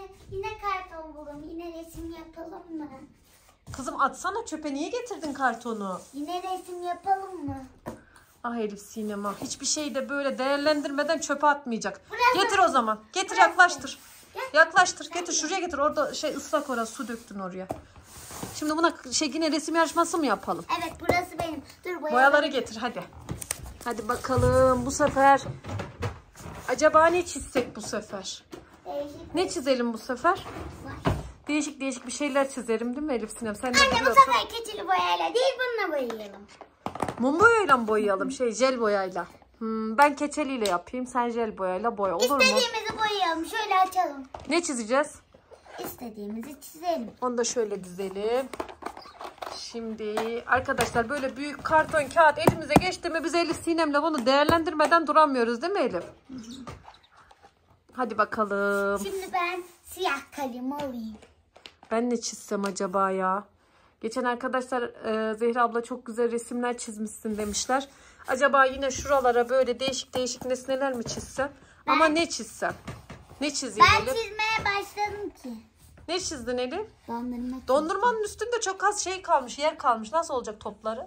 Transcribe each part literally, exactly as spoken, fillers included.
yine yine karton bulalım. Yine resim yapalım mı? Kızım atsana çöpe, niye getirdin kartonu? Yine resim yapalım mı? Ah Elif Sinem ah. Hiçbir şeyi de böyle değerlendirmeden çöpe atmayacak. Burası. Getir o zaman. Getir Burası. yaklaştır. Gel. Yaklaştır. Getir şuraya getir. Orada şey ıslak orası, su döktün oraya. Şimdi buna şey yine resim yarışması mı yapalım? Evet burası benim. Dur boyaları. Boyaları getir hadi. Hadi bakalım bu sefer. Acaba ne çizsek bu sefer? Değişik Ne çizelim bu sefer? var. Değişik değişik bir şeyler çizerim değil mi Elif Sinem? Sen de Anne bu biliyorsun. sefer keçili boyayla değil bununla boyayalım. Mum boyayla mı boyayalım? Şey jel boyayla. Hmm, ben keçeliyle yapayım. Sen jel boyayla boya. Olur mu? İstediğimizi boyayalım. Şöyle açalım. Ne çizeceğiz? İstediğimizi çizelim. Onu da şöyle dizelim. Şimdi arkadaşlar böyle büyük karton kağıt elimize geçti mi biz Elif Sinem'le bunu değerlendirmeden duramıyoruz değil mi Elif? Hı hı. Hadi bakalım. Şimdi ben siyah kalem alayım. Ben ne çizsem acaba ya? Geçen arkadaşlar e, Zehra abla çok güzel resimler çizmişsin demişler. Acaba yine şuralara böyle değişik değişik nesneler mi çizsem? Ben, ama ne çizsem? Ne çizeyim Ben Elif? çizmeye başladım ki. Ne çizdin Elif? Dondurma. Dondurmanın üstünde çok az şey kalmış, yer kalmış. Nasıl olacak topları?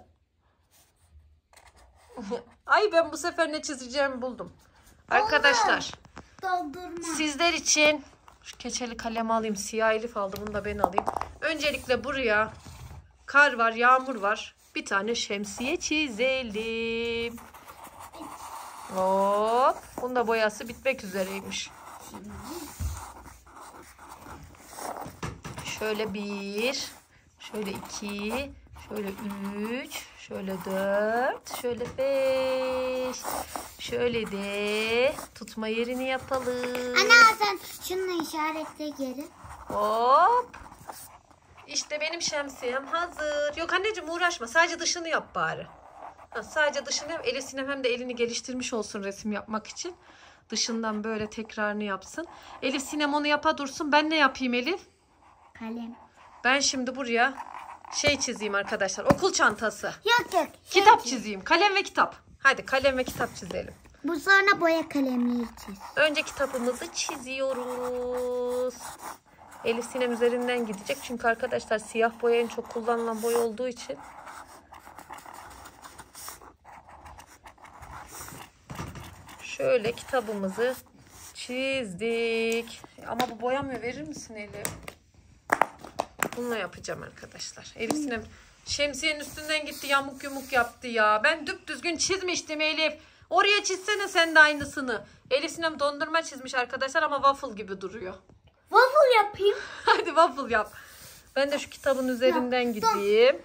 Ay ben bu sefer ne çizeceğimi buldum. Arkadaşlar. Dondurma. Sizler için şu keçeli kalemi alayım. Siyah Elif aldı. Bunu da ben alayım. Öncelikle buraya kar var, yağmur var. Bir tane şemsiye çizelim. Hop. Bunun da boyası bitmek üzereymiş. Şöyle bir, şöyle iki, şöyle üç, şöyle dört, şöyle beş. Şöyle de tutma yerini yapalım. Ana sen şununla işaretle geri. Hop. İşte benim şemsiyem hazır. Yok anneciğim uğraşma. Sadece dışını yap bari. Ha, sadece dışını yap. Elif Sinem hem de elini geliştirmiş olsun resim yapmak için. Dışından böyle tekrarını yapsın. Elif Sinem onu yapa dursun. Ben ne yapayım Elif? Kalem. Ben şimdi buraya şey çizeyim arkadaşlar. Okul çantası. Yok yok. Kitap Şey çizeyim. Kalem ve kitap. Hadi kalem ve kitap çizelim. Bu sonra boya kalemliği çiz. Önce kitabımızı çiziyoruz. Elif Sinem üzerinden gidecek. Çünkü arkadaşlar siyah boya en çok kullanılan boya olduğu için. Şöyle kitabımızı çizdik. Ama bu boyamıyor. Verir misin Elif? Bununla yapacağım arkadaşlar. Elif Sinem şemsiyenin üstünden gitti, yamuk yumuk yaptı ya. Ben düzgün çizmiştim Elif. Oraya çizsene sen de aynısını. Elif Sinem dondurma çizmiş arkadaşlar ama waffle gibi duruyor. Waffle yapayım. Hadi waffle yap. Ben de şu kitabın üzerinden ya, gideyim.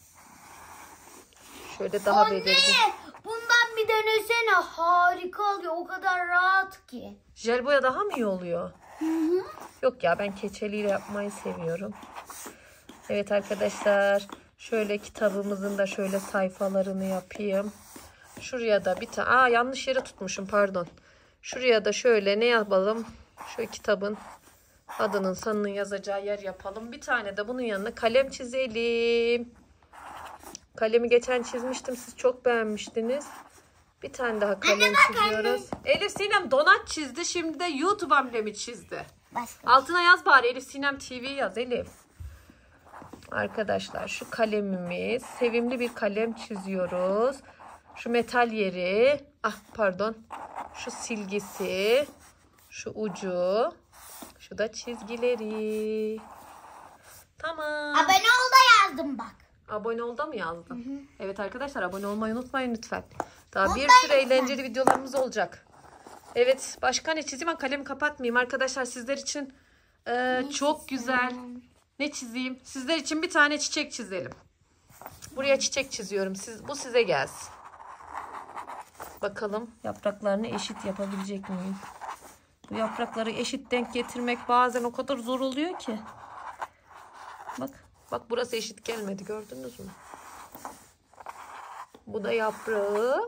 Şöyle daha belirgin. Anne bundan bir denesene. Harika oluyor. O kadar rahat ki. Jel boya daha mı iyi oluyor? Hı hı. Yok ya ben keçeliyle yapmayı seviyorum. Evet arkadaşlar. Şöyle kitabımızın da şöyle sayfalarını yapayım. Şuraya da bir tane. Aa yanlış yere tutmuşum pardon. Şuraya da şöyle ne yapalım? Şu kitabın adının sanının yazacağı yer yapalım. Bir tane de bunun yanına kalem çizelim. Kalemi geçen çizmiştim. Siz çok beğenmiştiniz. Bir tane daha kalem anne, çiziyoruz. Anne. Elif Sinem donat çizdi. Şimdi de YouTube amblemi çizdi. Başka. Altına yaz bari Elif Sinem T V yaz Elif. Arkadaşlar şu kalemimiz. Sevimli bir kalem çiziyoruz. Şu metal yeri. Ah pardon. Şu silgisi. Şu ucu. Şu da çizgileri. Tamam. Abone ol da yazdım bak. Abone ol da mı yazdın? Hı hı. Evet arkadaşlar abone olmayı unutmayın lütfen. Daha Unutmayın bir sürü lütfen. eğlenceli videolarımız olacak. Evet başka ne çizeyim? Ben kalemi kapatmayayım. Arkadaşlar sizler için e, çok çizeyim? Güzel. Ne çizeyim? Sizler için bir tane çiçek çizelim. Buraya çiçek çiziyorum. Siz, bu size gelsin. Bakalım yapraklarını eşit yapabilecek miyim? Bu yaprakları eşit denk getirmek bazen o kadar zor oluyor ki. Bak. Bak burası eşit gelmedi. Gördünüz mü? Bu da yaprağı.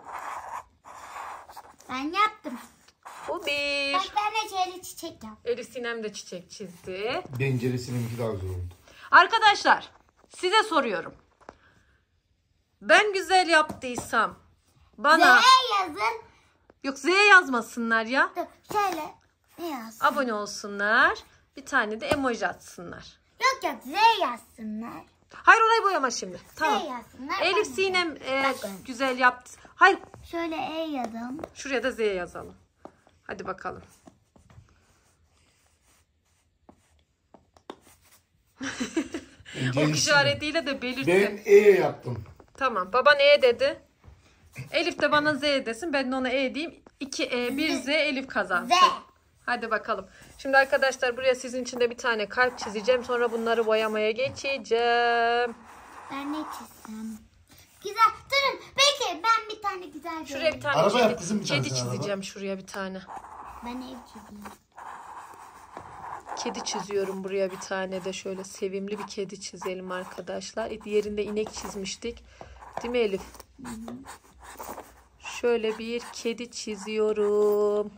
Ben yaptım. Bu bir. Bak ben de şöyle çiçek yaptım. Elif Sinem de çiçek çizdi. Bence resimimki daha güzel oldu. Arkadaşlar size soruyorum. Ben güzel yaptıysam bana... Z yazın. Yok Z yazmasınlar ya. Dur şöyle ne yaz? Abone olsunlar. Bir tane de emoji atsınlar. Yok yok Z yazsınlar. Hayır orayı boyama şimdi. Tamam. Z yazsınlar. Elif Ben- Sinem e, Bakın. güzel yaptı. Hayır Şöyle E yazalım. şuraya da Z yazalım. Hadi bakalım. Önce Ok Elif işaretiyle de Sinem. belirtin. Ben E yaptım. Tamam. Baban E dedi. Elif de bana Z desin. Ben de ona E diyeyim. iki E bir Z Elif kazansın. Z. Hadi bakalım. Şimdi arkadaşlar buraya sizin için de bir tane kalp çizeceğim. Sonra bunları boyamaya geçeceğim. Ben ne çizsem? Güzel. Durun. Belki ben bir tane güzel Şuraya bir tane Araba kedi, yap kızım, bir kedi tanesini çizeceğim. Şuraya bir tane. Ben ev çizeyim. Kedi çiziyorum buraya bir tane de. Şöyle sevimli bir kedi çizelim arkadaşlar. Diğerinde inek çizmiştik. Değil mi Elif? Şöyle bir kedi çiziyorum.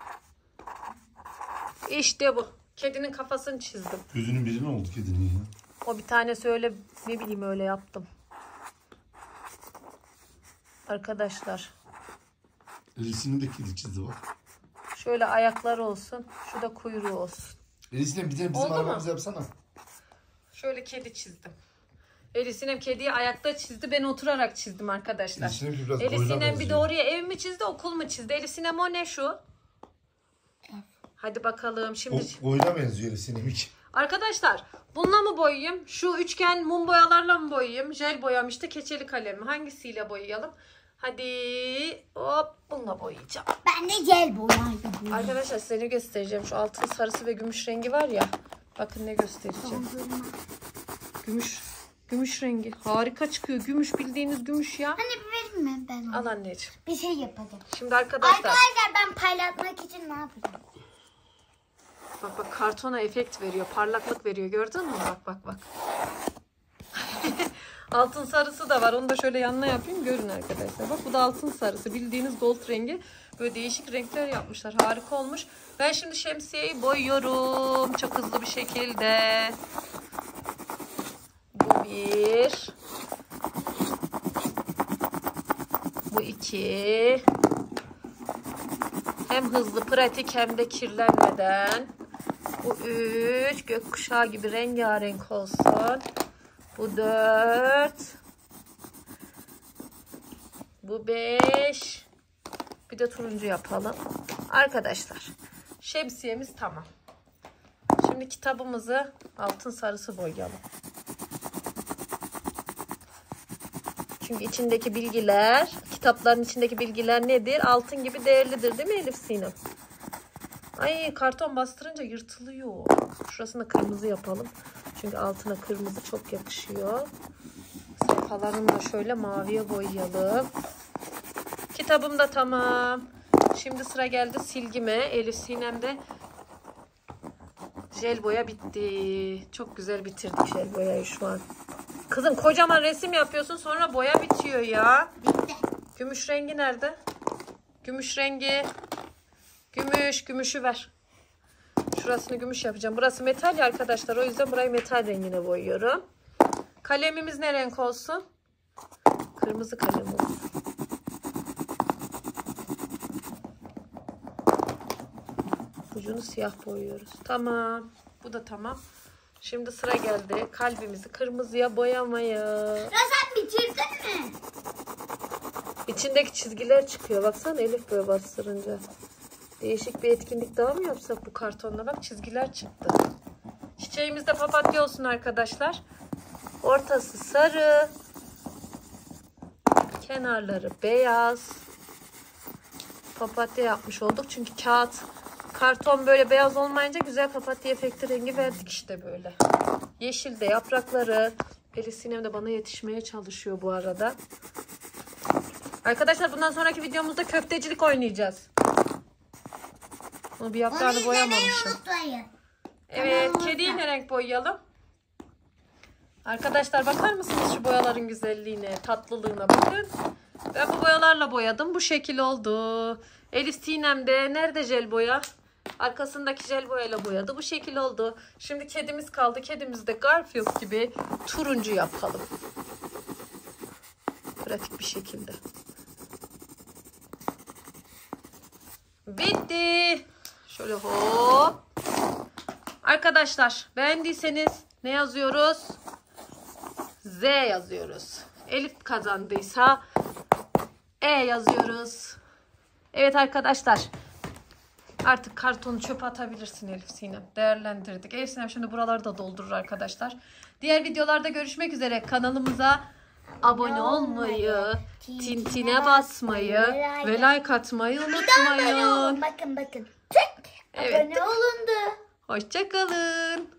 İşte bu. Kedinin kafasını çizdim. Gözünün biri ne oldu kedinin ya? O bir tanesi öyle ne bileyim öyle yaptım. Arkadaşlar Elif Sinem de kedi çizdi bak. şöyle ayakları olsun. Şu da kuyruğu olsun. Elif Sinem bir de bizim Oldu mu? arabamızı yapsana. Şöyle kedi çizdim. Elif Sinem kediyi ayakta çizdi. Ben oturarak çizdim arkadaşlar. Elif Sinem biraz Elif boyuna Sinem bir benziyor. de oraya ev mi çizdi okul mu çizdi? Elif Sinem o ne şu? Hadi bakalım şimdi. O, boyuna benziyor Elif Sinem hiç. Arkadaşlar bununla mı boyayayım? Şu üçgen mum boyalarla mı boyayayım? Jel boyam işte keçeli kalem mi? Hangisiyle boyayalım? Hadi hop bununla boyayacağım. Ben de gel boyayım. Arkadaşlar size ne göstereceğim? Şu altın sarısı ve gümüş rengi var ya. Bakın ne göstereceğim. Gümüş. Gümüş rengi. Harika çıkıyor. Gümüş bildiğiniz gümüş ya. Hani verir mi ben onu? Al anneciğim. Bir şey yapacağım. Şimdi arkadaşlar. Arkadaşlar ben paylaşmak için ne yapacağım? Bak bak kartona efekt veriyor. Parlaklık veriyor. Gördün mü? Bak bak bak. Altın sarısı da var. Onu da şöyle yanına yapayım. Görün arkadaşlar. Bak bu da altın sarısı. Bildiğiniz gold rengi. Böyle değişik renkler yapmışlar. Harika olmuş. Ben şimdi şemsiyeyi boyuyorum. Çok hızlı bir şekilde. Bu bir. Bu iki. Hem hızlı, pratik hem de kirlenmeden. Bu üç. Gökkuşağı gibi rengarenk olsun. Bu dört. Bu beş. Bir de turuncu yapalım. Arkadaşlar şemsiyemiz tamam. Şimdi kitabımızı altın sarısı boyayalım. Çünkü içindeki bilgiler, kitapların içindeki bilgiler nedir? Altın gibi değerlidir değil mi Elif Sinem? Ay karton bastırınca yırtılıyor. Şurasını kırmızı yapalım. Çünkü altına kırmızı çok yakışıyor. Sayfalarını da şöyle maviye boyayalım. Kitabım da tamam. Şimdi sıra geldi silgime. Elif Sinem'de jel boya bitti. Çok güzel bitirdik jel boyayı şu an. Kızım kocaman resim yapıyorsun sonra boya bitiyor ya. Bitti. Gümüş rengi nerede? Gümüş rengi. Gümüş, gümüşü ver. Şurasını gümüş yapacağım. Burası metal ya arkadaşlar. O yüzden burayı metal rengine boyuyorum. Kalemimiz ne renk olsun? Kırmızı kalem olsun. Ucunu siyah boyuyoruz. Tamam. Bu da tamam. Şimdi sıra geldi kalbimizi kırmızıya boyamaya. Ya sen bitirdin mi? İçindeki çizgiler çıkıyor. Baksana Elif böyle bastırınca. Değişik bir etkinlik daha mı yapsak bu kartonla? Bak çizgiler çıktı. Çiçeğimiz de papatya olsun arkadaşlar. Ortası sarı. Kenarları beyaz. Papatya yapmış olduk. Çünkü kağıt, karton böyle beyaz olmayınca güzel papatya efekti rengi verdik işte böyle. Yeşil de yaprakları. Elif Sinem de bana yetişmeye çalışıyor bu arada. Arkadaşlar bundan sonraki videomuzda köftecilik oynayacağız. Bunu bir yaprağını boyamamışım. Evet, Tamam, kediyi orta. ne renk boyayalım? Arkadaşlar bakar mısınız şu boyaların güzelliğine, tatlılığına bakın. Ben bu boyalarla boyadım. Bu şekil oldu. Elif Sinem de nerede jel boya? Arkasındaki jel boyayla boyadı. Bu şekil oldu. Şimdi kedimiz kaldı. Kedimiz de Garfield gibi turuncu yapalım. Pratik bir şekilde. Bitti. Şöyle hop. Arkadaşlar beğendiyseniz ne yazıyoruz? Z yazıyoruz. Elif kazandıysa E yazıyoruz. Evet arkadaşlar. Artık kartonu çöpe atabilirsin Elif Sinem. Değerlendirdik. Elif Sinem şimdi buraları da doldurur arkadaşlar. Diğer videolarda görüşmek üzere. Kanalımıza abone olmayı, tintine basmayı ve like atmayı unutmayın. Bakın bakın. Tık. Evet. Abone olundu. Hoşça kalın.